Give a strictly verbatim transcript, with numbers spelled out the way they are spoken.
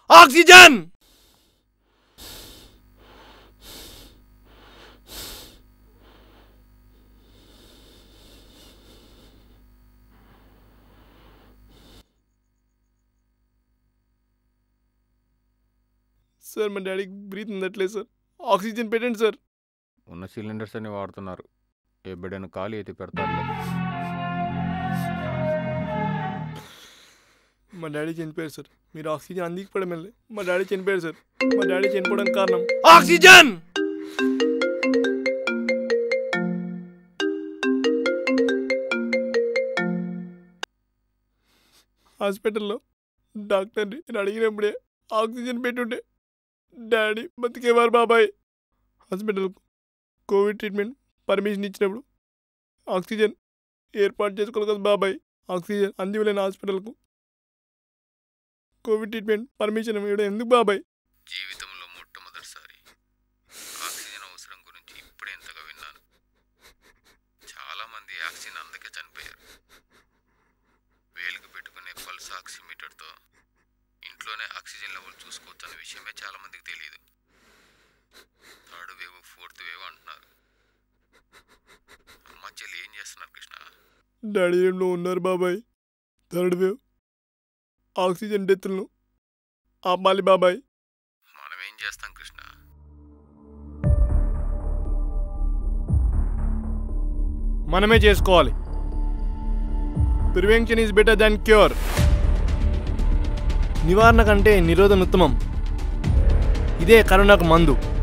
Oxygen! Sir మా డాడీకి breath అందట్లేదు సార్, ఆక్సిజన్ పెట్టండి సార్. ఉన్న సిలిండర్స్ అన్ని వాడుతున్నారు, ఏ బిడ్డను ఖాళీ అయితే పెడతారు. మా డాడీ చనిపోయారు సార్, మీరు ఆక్సిజన్ అందించడం వెళ్ళి మా డాడీ చనిపోయారు సార్. మా డాడీ చనిపోవడానికి కారణం ఆక్సిజన్. హాస్పిటల్లో డాక్టర్ని నేను అడిగినప్పుడే ఆక్సిజన్ పెట్టుంటే డాడీ బతికేవారు బాబాయ్. హాస్పిటల్కు కోవిడ్ ట్రీట్మెంట్ పర్మిషన్ ఇచ్చినప్పుడు ఆక్సిజన్ ఏర్పాటు చేసుకోవాలి కదా బాబాయ్. ఆక్సిజన్ అందివ్వలేని హాస్పిటల్కు కోవిడ్ ట్రీట్మెంట్ పర్మిషన్ ఇవ్వడం ఎందుకు బాబాయ్? జీవితంలో మొట్టమొదటిసారి ఆక్సిజన్ అవసరం గురించి ఇప్పుడే ఎంతగా విన్నాను. చాలామంది ఆక్సిజన్ అందకే చనిపోయారు. వేలుకు పెట్టుకునే పల్స్ ఆక్సిమీటర్తో ఇంట్లోనే ఆక్సిజన్ లెవెల్ చూసుకోవచ్చు అనే విషయమే చాలా మందికి తెలియదు. థర్డ్ వేవ్ ఫోర్త్ వేవ్ అంటున్నారు. అమ్మ చెల్లి ఏం చేస్తున్నారు కృష్ణ? డాడీ ఏంలో ఉన్నారు బాబాయ్. థర్డ్ వేవ్ ఆక్సిజన్ డెత్లను ఆపాలి బాబాయ్. మనం ఏం చేస్తాం కృష్ణ? మనమే చేసుకోవాలి. Prevention is better than cure. నివారణ కంటే నిరోధన ఉత్తమం. ఇదే కరోనాకు మందు.